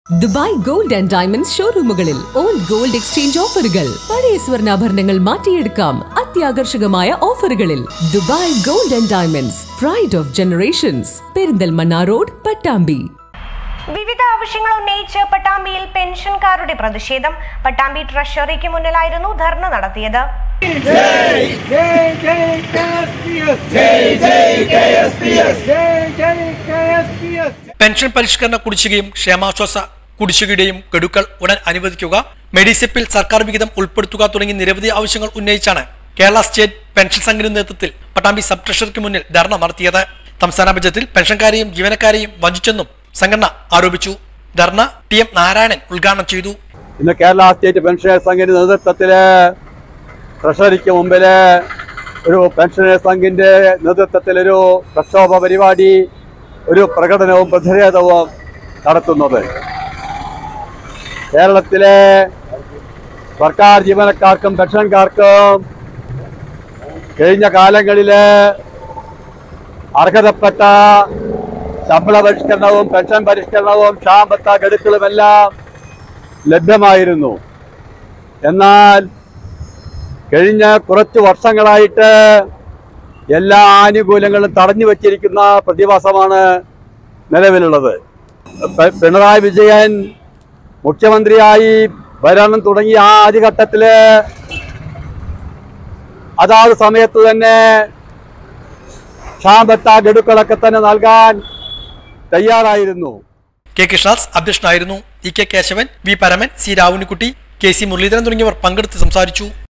Dubai gold and diamonds ഷോറൂമുകളിൽ old gold exchange ഓഫറുകൾ. പഴയ സ്വർണ്ണാഭരണങ്ങൾ മാറ്റിയെടുക്കാം അത്യാകർഷകമായ ഓഫറുകളിൽ. Dubai gold and diamonds, pride of generations, Perinthalmanna road, Pattambi. വിവിധ ആവശ്യങ്ങൾ ഉന്നയിച്ച് പട്ടാമ്പിയിൽ പെൻഷൻകാരുടെ പ്രതിഷേധം. പട്ടാമ്പി ട്രഷറിക്ക് മുന്നിലായിരുന്നു ധർണ നടത്തിയത്. പെൻഷൻ പരിഷ്കരണ കുടിശ്ശികയും ക്ഷേമാശ്വാസ കുടിശ്ശികയുടെയും ഗഡുക്കൾ ഉടൻ അനുവദിക്കുക, മെഡിസെപ്പിൽ സർക്കാർ വിഹിതം ഉൾപ്പെടുത്തുക തുടങ്ങി നിരവധി ആവശ്യങ്ങൾ ഉന്നയിച്ചാണ് കേരള സ്റ്റേറ്റ് പെൻഷൻ സംഘത്തിന്റെ നേതൃത്വത്തിൽ പട്ടാമ്പി സബ് ട്രഷറിക്ക് മുന്നിൽ ധർണ നടത്തിയത്. സംസ്ഥാന ബജറ്റിൽ പെൻഷൻകാരെയും ജീവനക്കാരെയും വഞ്ചിച്ചെന്നും സംഘടന ആരോപിച്ചു. ധർണ TM നാരായണൻ ഉദ്ഘാടനം ചെയ്തു. ഇന്ന് കേരള സ്റ്റേറ്റ് പെൻഷനേഴ്സ് സംഘത്തിന്റെ നേതൃത്വത്തില് ട്രഷറിക്ക് മുമ്പില് ഒരു പെൻഷനേഴ്സ് സംഘിന്റെ നേതൃത്വത്തിൽ ഒരു പ്രക്ഷോഭ പരിപാടി, ഒരു പ്രകടനവും പ്രതിഷേധവും നടത്തുന്നത്. കേരളത്തിലെ സർക്കാർ ജീവനക്കാർക്കും പെൻഷൻകാർക്കും കഴിഞ്ഞ കാലങ്ങളില് അർഹതപ്പെട്ട ശമ്പള പരിഷ്കരണവും പെൻഷൻ പരിഷ്കരണവും ക്ഷാമബത്ത ഗഡുക്കളുമെല്ലാം ലഭ്യമായിരുന്നു. എന്നാൽ കഴിഞ്ഞ കുറച്ച് വർഷങ്ങളായിട്ട് എല്ലാ ആനുകൂല്യങ്ങളും തടഞ്ഞു വച്ചിരിക്കുന്ന പ്രതിഭാസമാണ് നിലവിലുള്ളത്. പിണറായി വിജയൻ മുഖ്യമന്ത്രിയായി ഭരണം തുടങ്ങിയ ആ ആദ്യഘട്ടത്തില് അതാത് സമയത്ത് തന്നെ ക്ഷാമബത്ത ഗഡുക്കളൊക്കെ തന്നെ നൽകാൻ തയ്യാറായിരുന്നു. കെ കൃഷ്ണദാസ് അധ്യക്ഷനായിരുന്നു. EK Keshavan, V Paraman, C Ravunnikutty, KC Muraleedharan തുടങ്ങിയവർ പങ്കെടുത്ത് സംസാരിച്ചു.